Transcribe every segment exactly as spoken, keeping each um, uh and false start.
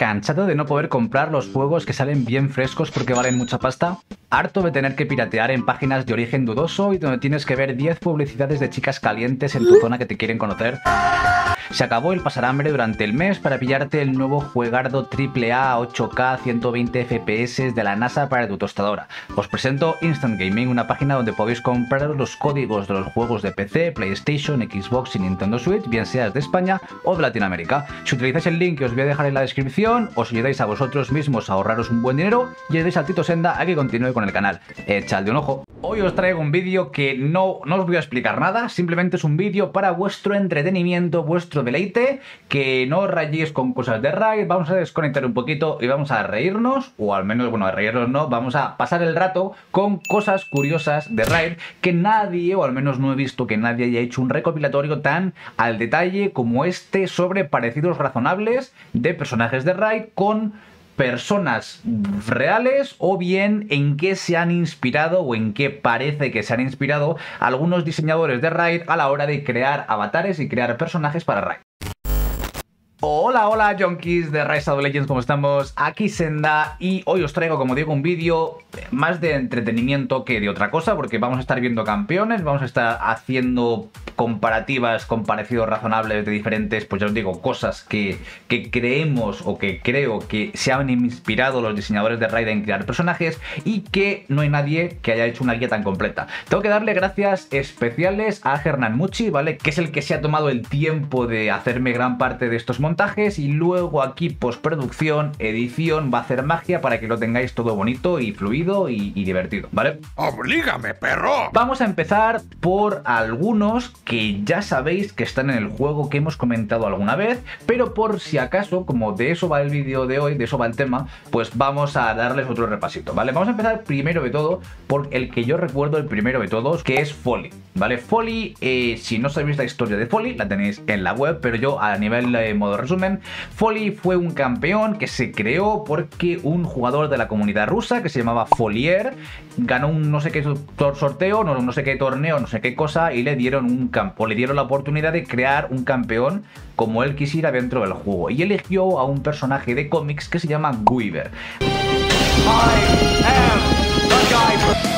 ¿Cansado de no poder comprar los juegos que salen bien frescos porque valen mucha pasta? ¿Harto de tener que piratear en páginas de origen dudoso y donde tienes que ver diez publicidades de chicas calientes en tu zona que te quieren conocer? Se acabó el pasar hambre durante el mes para pillarte el nuevo juegardo triple A ocho K ciento veinte F P S de la NASA para tu tostadora. Os presento Instant Gaming, una página donde podéis comprar los códigos de los juegos de P C, PlayStation, Xbox y Nintendo Switch, bien seas de España o de Latinoamérica. Si utilizáis el link que os voy a dejar en la descripción, os ayudáis a vosotros mismos a ahorraros un buen dinero y ayudáis al Tito Senda a que continúe con el canal. Echadle un ojo. Hoy os traigo un vídeo que no, no os voy a explicar nada, simplemente es un vídeo para vuestro entretenimiento, vuestro deleite, que no os rayéis con cosas de Raid. Vamos a desconectar un poquito y vamos a reírnos, o al menos, bueno, a reírnos no, vamos a pasar el rato con cosas curiosas de Raid que nadie, o al menos no he visto que nadie haya hecho un recopilatorio tan al detalle como este sobre parecidos razonables de personajes de Raid con personas reales, o bien en qué se han inspirado o en qué parece que se han inspirado algunos diseñadores de Raid a la hora de crear avatares y crear personajes para Raid. Hola, hola, junkies de Rise of Legends, ¿cómo estamos? Aquí Senda, y hoy os traigo, como digo, un vídeo más de entretenimiento que de otra cosa, porque vamos a estar viendo campeones, vamos a estar haciendo comparativas con parecidos razonables de diferentes, pues ya os digo, cosas que, que creemos o que creo que se han inspirado los diseñadores de Raid en crear personajes, y que no hay nadie que haya hecho una guía tan completa. Tengo que darle gracias especiales a Hernán Muchi, ¿vale? Que es el que se ha tomado el tiempo de hacerme gran parte de estos montajes. Y luego aquí postproducción, edición, va a hacer magia para que lo tengáis todo bonito y fluido y, y divertido, ¿vale? ¡Oblígame, perro! Vamos a empezar por algunos que ya sabéis que están en el juego, que hemos comentado alguna vez, pero por si acaso, como de eso va el vídeo de hoy, de eso va el tema, pues vamos a darles otro repasito, ¿vale? Vamos a empezar primero de todo por el que yo recuerdo, el primero de todos, que es Folly, ¿vale? Folly, eh, si no sabéis la historia de Folly, la tenéis en la web, pero yo a nivel de modo resumen, Folly fue un campeón que se creó porque un jugador de la comunidad rusa que se llamaba Folier ganó un no sé qué sorteo, no, no sé qué torneo, no sé qué cosa, y le dieron un campo, le dieron la oportunidad de crear un campeón como él quisiera dentro del juego, y eligió a un personaje de cómics que se llama Guiver. I am the guy.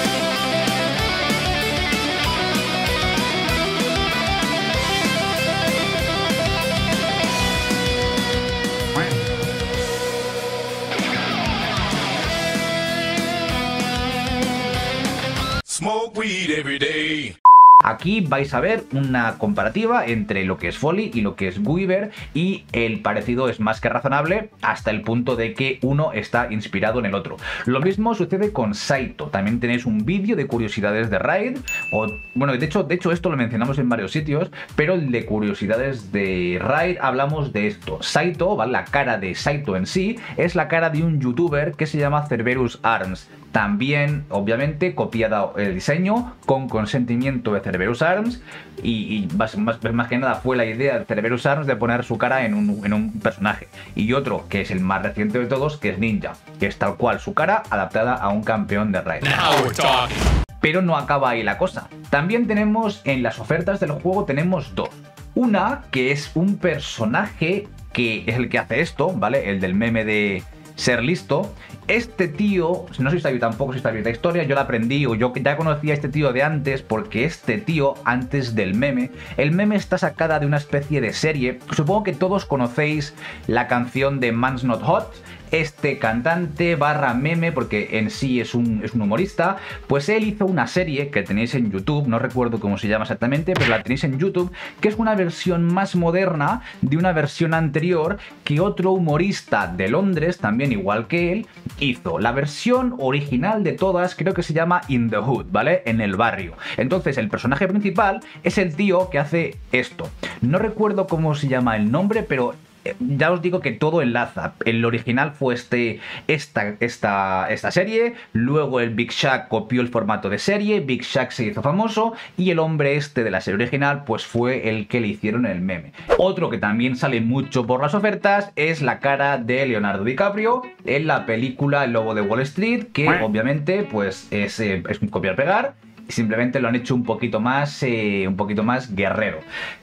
Smoke weed every day. Aquí vais a ver una comparativa entre lo que es Folly y lo que es Guiver, y el parecido es más que razonable hasta el punto de que uno está inspirado en el otro. Lo mismo sucede con Saito. También tenéis un vídeo de curiosidades de Raid, o bueno, de hecho, de hecho esto lo mencionamos en varios sitios, pero el de curiosidades de Raid hablamos de esto. Saito, ¿vale? La cara de Saito en sí es la cara de un youtuber que se llama Cerberus Arms. También, obviamente, copiado el diseño con consentimiento de Cerberus Arms, y, y más, más, más que nada fue la idea de Cerberus Arms de poner su cara en un, en un personaje. Y otro, que es el más reciente de todos, que es Ninja, que es tal cual su cara adaptada a un campeón de Raid. Pero no acaba ahí la cosa. También tenemos en las ofertas del juego, tenemos dos. Una, que es un personaje que es el que hace esto, ¿vale? El del meme de ser listo. Este tío, no sé si sabéis tampoco si sabéis la historia, yo la aprendí, o yo ya conocía a este tío de antes, porque este tío, antes del meme, el meme está sacada de una especie de serie. Supongo que todos conocéis la canción de Man's Not Hot. Este cantante barra meme, porque en sí es un, es un humorista, pues él hizo una serie que tenéis en YouTube, no recuerdo cómo se llama exactamente, pero la tenéis en YouTube, que es una versión más moderna de una versión anterior que otro humorista de Londres, también igual que él, hizo. La versión original de todas creo que se llama In the Hood, ¿vale? En el barrio. Entonces el personaje principal es el tío que hace esto. No recuerdo cómo se llama el nombre, pero ya os digo que todo enlaza. El original fue este, esta, esta, esta serie, luego el Big Shaq copió el formato de serie, Big Shaq se hizo famoso, y el hombre este de la serie original pues fue el que le hicieron el meme. Otro que también sale mucho por las ofertas es la cara de Leonardo DiCaprio en la película El Lobo de Wall Street, que obviamente pues es, eh, es un copiar-pegar. Simplemente lo han hecho un poquito más, eh, un poquito más guerrero.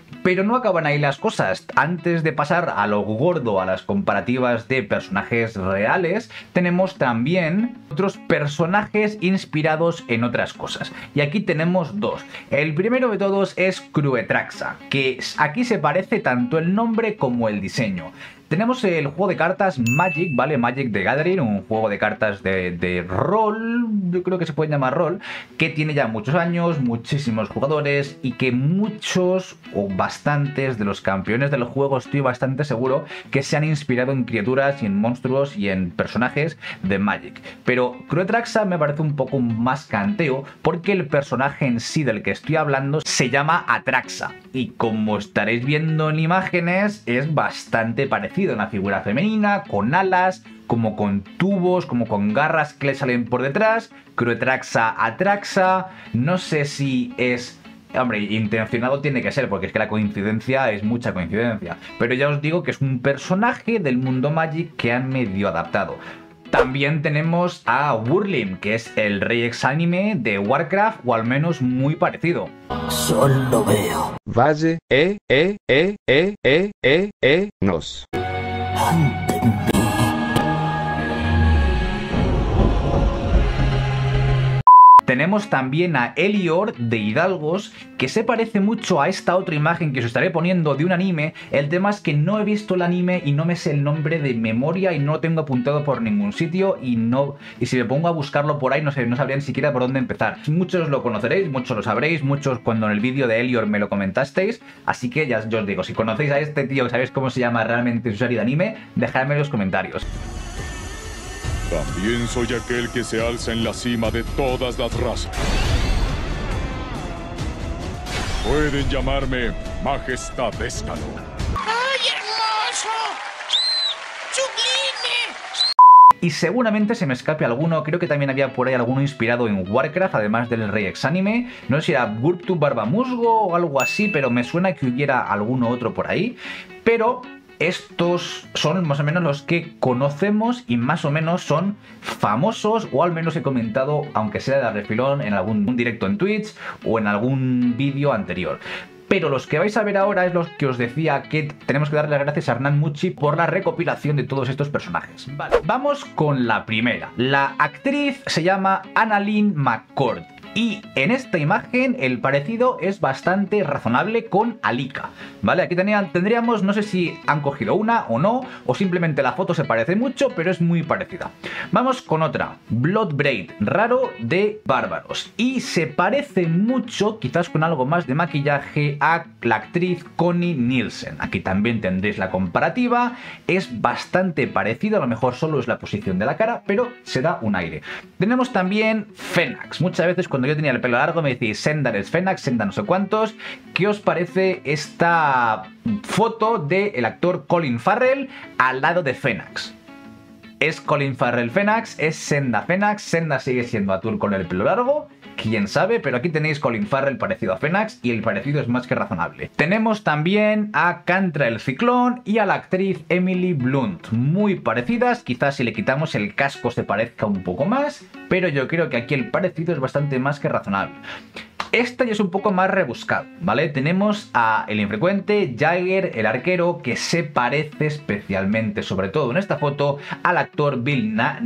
Pero no acaban ahí las cosas. Antes de pasar a lo gordo, a las comparativas de personajes reales, tenemos también otros personajes inspirados en otras cosas. Y aquí tenemos dos. El primero de todos es Cruetraxa, que aquí se parece tanto el nombre como el diseño. Tenemos el juego de cartas Magic, ¿vale? Magic the Gathering, un juego de cartas de, de rol, yo creo que se puede llamar rol, que tiene ya muchos años, muchísimos jugadores y que muchos o bastantes de los campeones del juego, estoy bastante seguro, que se han inspirado en criaturas y en monstruos y en personajes de Magic. Pero Cruetraxa me parece un poco más canteo porque el personaje en sí del que estoy hablando se llama Atraxa y como estaréis viendo en imágenes es bastante parecido. Una figura femenina, con alas, como con tubos, como con garras que le salen por detrás. Cruetraxa Atraxa. No sé si es... Hombre, intencionado tiene que ser, porque es que la coincidencia es mucha coincidencia. Pero ya os digo que es un personaje del mundo Magic que han medio adaptado. También tenemos a Wurlim, que es el rey exánime de Warcraft, o al menos muy parecido. Solo veo. Valle, e, e, e, e, e, e, e, nos. Ante mí. Tenemos también a Elior de Hidalgos, que se parece mucho a esta otra imagen que os estaré poniendo de un anime. El tema es que no he visto el anime y no me sé el nombre de memoria y no lo tengo apuntado por ningún sitio y no y si me pongo a buscarlo por ahí no sé, no sabría ni siquiera por dónde empezar. Muchos lo conoceréis, muchos lo sabréis, muchos cuando en el vídeo de Elior me lo comentasteis, así que ya os digo, si conocéis a este tío, que sabéis cómo se llama realmente su serie de anime, dejadme en los comentarios. También soy aquel que se alza en la cima de todas las razas. Pueden llamarme Majestad Escalo. ¡Ay, hermoso! ¡Sublime! Y seguramente se me escape alguno, creo que también había por ahí alguno inspirado en Warcraft, además del rey exánime. No sé si era Gurptu Barbamusgo o algo así, pero me suena que hubiera alguno otro por ahí. Pero... estos son más o menos los que conocemos y más o menos son famosos, o al menos he comentado, aunque sea de refilón, en algún directo en Twitch o en algún vídeo anterior. Pero los que vais a ver ahora es los que os decía que tenemos que darle las gracias a Hernán Muchi por la recopilación de todos estos personajes. Vale, vamos con la primera. La actriz se llama Annalyn McCord. Y en esta imagen el parecido es bastante razonable con Alika, ¿vale? Aquí tenían, tendríamos, no sé si han cogido una o no, o simplemente la foto se parece mucho, pero es muy parecida. Vamos con otra, Bloodbraid, raro de bárbaros. Y se parece mucho, quizás con algo más de maquillaje, a la actriz Connie Nielsen. Aquí también tendréis la comparativa, es bastante parecido, a lo mejor solo es la posición de la cara, pero se da un aire. Tenemos también Fenax. Muchas veces cuando yo tenía el pelo largo me decís Sendar es Fenax, Sendar no sé cuántos. ¿Qué os parece esta foto del actor Colin Farrell al lado de Fenax? ¿Es Colin Farrell Fenax? ¿Es Senda Fenax? Senda sigue siendo Atul con el pelo largo. Quién sabe, pero aquí tenéis Colin Farrell parecido a Fenax y el parecido es más que razonable. Tenemos también a Cantra el Ciclón y a la actriz Emily Blunt, muy parecidas, quizás si le quitamos el casco se parezca un poco más, pero yo creo que aquí el parecido es bastante más que razonable. Esta ya es un poco más rebuscado, ¿vale? Tenemos a el infrecuente Jagger, el arquero, que se parece especialmente, sobre todo en esta foto, al actor Bill Na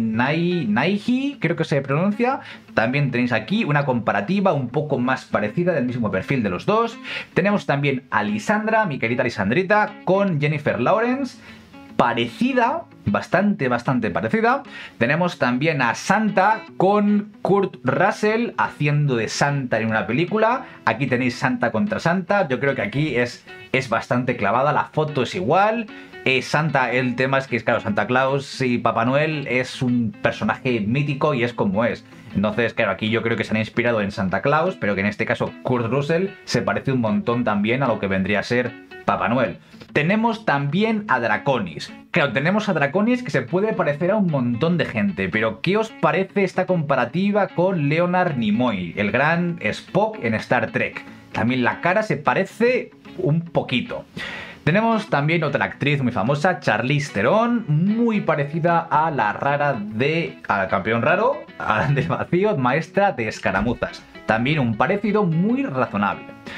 Nighy, creo que se pronuncia. También tenéis aquí una comparativa un poco más parecida del mismo perfil de los dos. Tenemos también a Lisandra, mi querida Lisandrita, con Jennifer Lawrence, parecida, bastante, bastante parecida. Tenemos también a Santa con Kurt Russell haciendo de Santa en una película. Aquí tenéis Santa contra Santa. Yo creo que aquí es, es bastante clavada, la foto es igual. Eh, Santa, el tema es que, claro, Santa Claus y Papá Noel es un personaje mítico y es como es. Entonces, claro, aquí yo creo que se han inspirado en Santa Claus, pero que en este caso Kurt Russell se parece un montón también a lo que vendría a ser Papá Noel. Tenemos también a Draconis. Claro, tenemos a Draconis que se puede parecer a un montón de gente, pero ¿qué os parece esta comparativa con Leonard Nimoy, el gran Spock en Star Trek? También la cara se parece un poquito. Tenemos también otra actriz muy famosa, Charlize Theron, muy parecida a la rara de... al campeón raro, del vacío, maestra de escaramuzas. También un parecido muy razonable.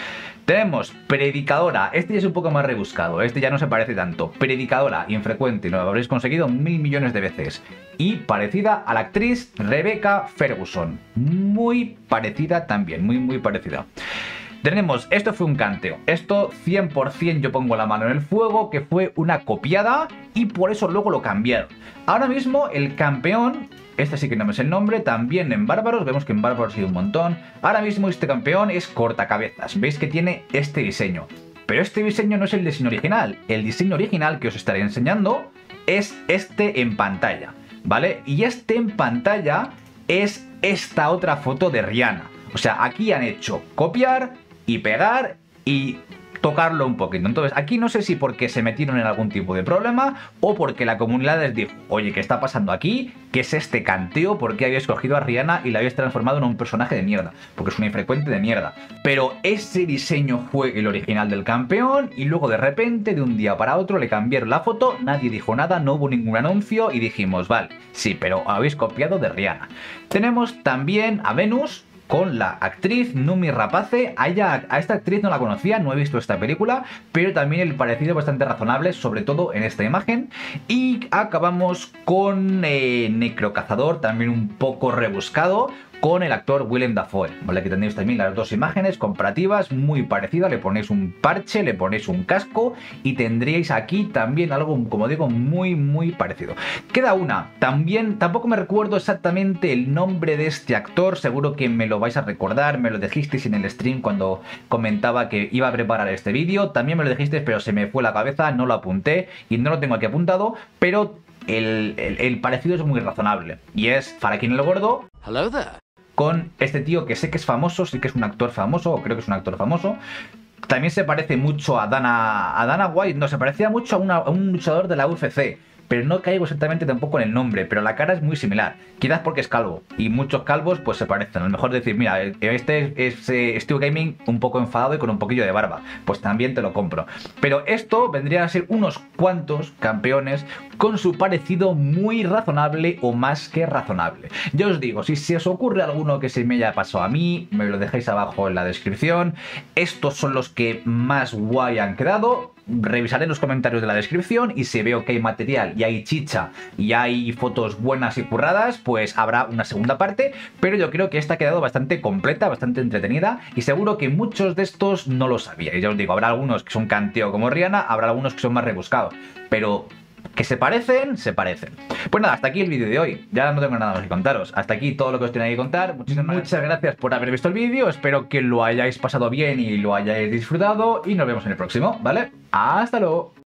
Tenemos predicadora, este ya es un poco más rebuscado, este ya no se parece tanto. Predicadora, infrecuente, lo habréis conseguido mil millones de veces. Y parecida a la actriz Rebecca Ferguson, muy parecida también, muy muy parecida. Tenemos, esto fue un canteo, esto cien por cien yo pongo la mano en el fuego, que fue una copiada y por eso luego lo cambiaron. Ahora mismo el campeón, este sí que no me sé el nombre, también en Bárbaros, vemos que en Bárbaros hay un montón. Ahora mismo este campeón es cortacabezas, veis que tiene este diseño. Pero este diseño no es el diseño original, el diseño original que os estaré enseñando es este en pantalla, ¿vale? Y este en pantalla es esta otra foto de Rihanna. O sea, aquí han hecho copiar y pegar y tocarlo un poquito. Entonces, aquí no sé si porque se metieron en algún tipo de problema o porque la comunidad les dijo, oye, ¿qué está pasando aquí? ¿Qué es este canteo? ¿Por qué habéis cogido a Rihanna y la habéis transformado en un personaje de mierda? Porque es una infrecuente de mierda. Pero ese diseño fue el original del campeón y luego de repente, de un día para otro, le cambiaron la foto, nadie dijo nada, no hubo ningún anuncio y dijimos, vale, sí, pero habéis copiado de Rihanna. Tenemos también a Venus con la actriz Numi Rapace. A, ella, a esta actriz no la conocía, no he visto esta película, pero también el parecido es bastante razonable, sobre todo en esta imagen. Y acabamos con eh, Necrocazador, también un poco rebuscado, con el actor Willem Dafoe, ¿vale? Que tenéis también las dos imágenes comparativas, muy parecidas, le ponéis un parche, le ponéis un casco y tendríais aquí también algo, como digo, muy muy parecido. Queda una, también, tampoco me recuerdo exactamente el nombre de este actor, seguro que me lo vais a recordar, me lo dijisteis en el stream cuando comentaba que iba a preparar este vídeo, también me lo dijisteis pero se me fue la cabeza, no lo apunté y no lo tengo aquí apuntado, pero el, el, el parecido es muy razonable y es Farakin el Gordo. Hello there. Con este tío que sé que es famoso, sí que es un actor famoso, o creo que es un actor famoso. También se parece mucho a Dana, a Dana White, no, se parecía mucho a, una, a un luchador de la U F C. Pero no caigo exactamente tampoco en el nombre, pero la cara es muy similar. Quizás porque es calvo, y muchos calvos pues se parecen. A lo mejor decir, mira, este es eh, Stu Gaming un poco enfadado y con un poquillo de barba, pues también te lo compro. Pero esto vendría a ser unos cuantos campeones con su parecido muy razonable o más que razonable. Ya os digo, si se os ocurre alguno que se me haya pasado a mí, me lo dejáis abajo en la descripción. Estos son los que más guay han quedado. Revisaré los comentarios de la descripción y si veo que hay material y hay chicha y hay fotos buenas y curradas, pues habrá una segunda parte, pero yo creo que esta ha quedado bastante completa, bastante entretenida y seguro que muchos de estos no lo sabíais. Ya os digo, habrá algunos que son canteo como Rihanna, habrá algunos que son más rebuscados, pero que se parecen, se parecen. Pues nada, hasta aquí el vídeo de hoy. Ya no tengo nada más que contaros. Hasta aquí todo lo que os tenía que contar. Muchísimas Muchas gracias por haber visto el vídeo. Espero que lo hayáis pasado bien y lo hayáis disfrutado. Y nos vemos en el próximo, ¿vale? Hasta luego.